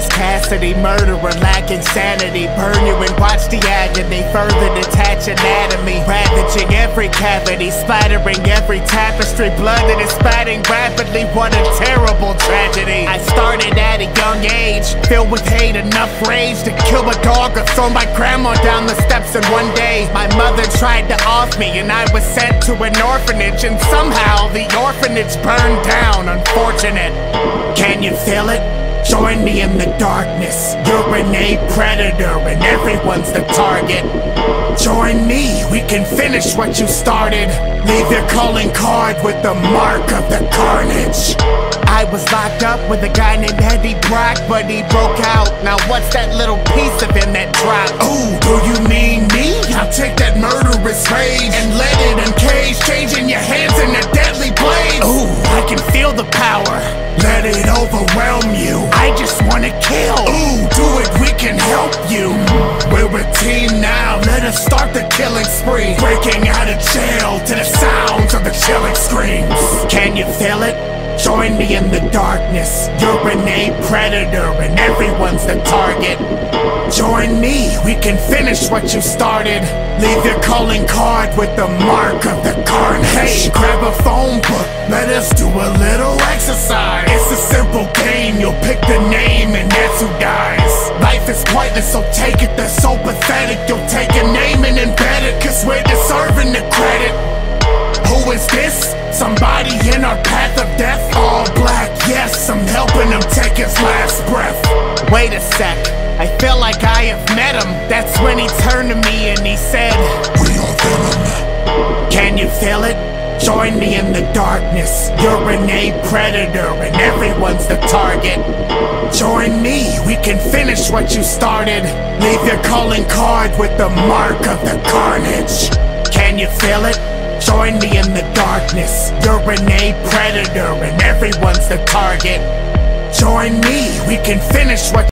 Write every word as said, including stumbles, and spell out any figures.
is Cassidy, murderer lacking sanity. Burn you and watch the agony, further detach anatomy, ravaging every cavity, splattering every tapestry. Blood that is spatting rapidly, what a terrible tragedy. I started at a young age, filled with hate, enough rage to kill a dog or throw my grandma down the steps. And one day, my mother tried to off me and I was sent to an orphanage, and somehow the orphanage burned down. Unfortunate. Can you feel it? Join me in the darkness. You're an A predator and everyone's the target. Join me, we can finish what you started. Leave your calling card with the mark of the carnage. I was locked up with a guy named Eddie Brock, but he broke out. Now what's that little piece of him that dropped? Ooh, do you mean me? I'll take that murderous rage and let it encage, changing your hands into deadly blades. Ooh, I can feel the power, let it overwhelm you. I just wanna kill. Ooh, do it, we can help you. We're a team now, let us start the killing spree. Breaking out of jail to the sounds of the chilling screams. Can you feel it? Join me in the darkness. You're an A predator and everyone's the target. Join me, we can finish what you started. Leave your calling card with the mark of the carnage. Hey, grab a phone book, let us do a little exercise. It's a simple game, you'll pick the name and that's who dies. Life is pointless, so take it, they're so pathetic. You'll take a name and embed it, cause we're deserving the credit. Who is this? Somebody in our path of death? All black, yes, I'm helping him take his last breath. Wait a sec, I feel like I have met him. That's when he turned to me and he said, "We are Venom." Can you feel it? Join me in the darkness. You're an A predator and everyone's the target. Join me, we can finish what you started. Leave your calling card with the mark of the carnage. Can you feel it? Join me in the darkness. You're an A predator and everyone's the target. Join me, we can finish what